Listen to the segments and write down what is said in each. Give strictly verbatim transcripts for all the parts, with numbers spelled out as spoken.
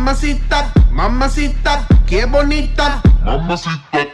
Mamacita, mamacita, qué bonita. Mamacita.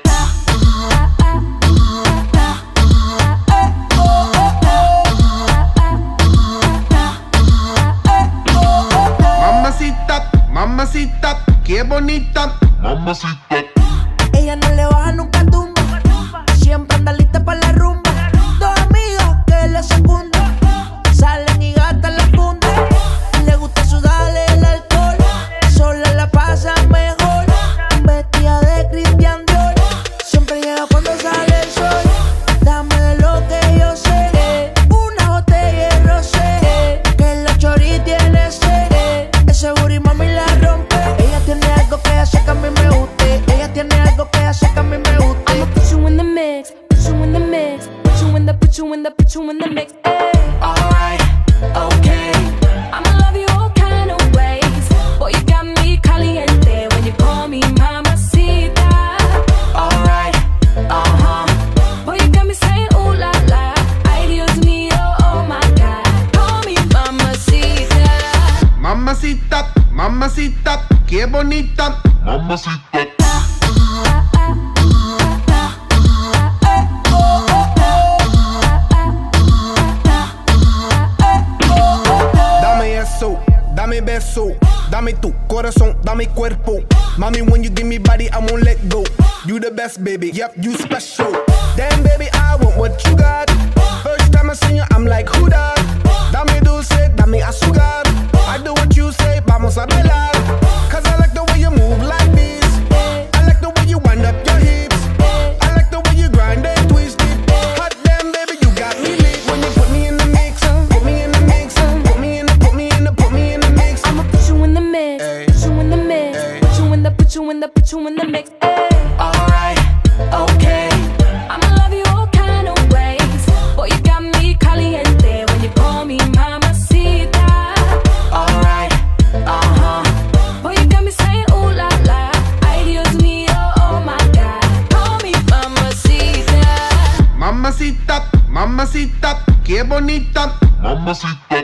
Mamacita, mamacita, qué bonita. Mamacita. Ella no le baja nunca tumba, siempre anda lista para la rumba. Dos amigas que la secundan, salen y gastan la funda. Le gusta sudarle el alcohol, sola la pasa mejor. Vestida de Christian Dior, siempre llega cuando sale el sol. Dame de lo que yo sé, una botella de rosé, que la chori tiene sed. Ese booty mami la rompe. Ella tiene algo que hace que a mí me guste. Ella tiene algo que hace que a mí me guste. I'ma put you in the mix, put you in the mix, put you in the, put you in the, put you in the mix. Ay. Alright, okay. I'ma love you all kind of ways. Boy, you got me caliente when you call me mamacita. Alright, uh-huh. Boy, you got me saying ooh la la. Ay, Dios mío, oh my God. Call me mamacita. Mamacita, mamacita, qué bonita. Mamacita. Dame eso, dame beso, dame tu corazón, dame cuerpo. Mami, when you give me body, I won't let go. You the best, baby, yep, you special. Damn, baby, I want what you got. First time I seen you, I'm like, who that? Dame dulce, dame azúcar. I do what you say, vamos a bailar. Cause I like the way you move like this. I like the way you wind up your hips. I like the way you grind and twist it. Hot damn, baby, you got me lit. When you put me in the mix, put me in the mix, put me in the, put me in the, put me in the mix. I'ma put you in the mix, Ay. put you in the mix, Ay. put you in the, put you in the, put you in the mix. Ay. Alright, okay. I'ma love you all kind of ways. Boy, you got me caliente when you call me mamacita. Alright, uh-huh. Boy, you got me saying ooh la la. Ay, Dios mío, oh my God. Call me mamacita. Mamacita, mamacita, qué bonita. Mamacita.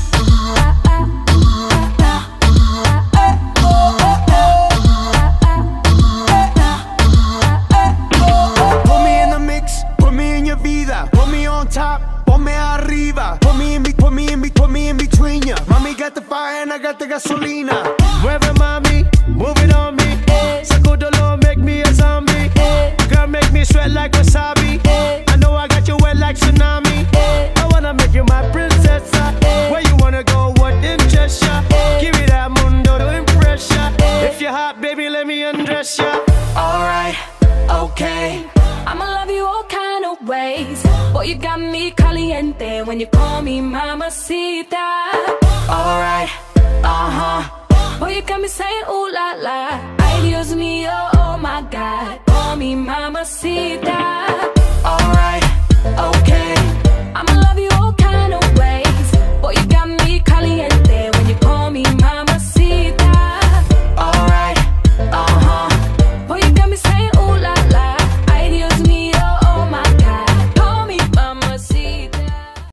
Put me in the mix, put me in your vida. Put me on top, ponme arriba. Put me in, be, put me in, be, put me in between ya. Mommy got the fire and I got the gasolina. Mueve mami, move it on me. Sacudolo, make me a zombie. Girl, make me sweat like wasabi. I know I got you wet like tsunami. I wanna make you my princess. Where you wanna go, what interests ya? Give me that mundo to impress ya. If you're hot, baby, let me undress ya. Alright, okay. I'ma love you all kind of ways. Boy, you got me caliente when you call me mamacita. Alright, uh-huh. Boy, you got me saying ooh la la. Ay, Dios mío, oh my God. Call me mamacita.